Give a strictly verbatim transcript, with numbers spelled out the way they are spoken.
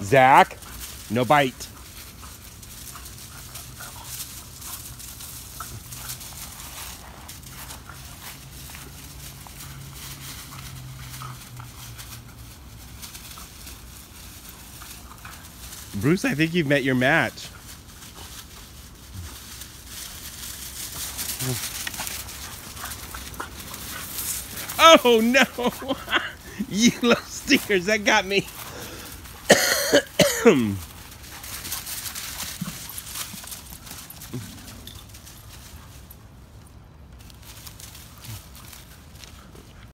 Zack, no bite. Bruce, I think you've met your match. Oh no! You little stickers, that got me.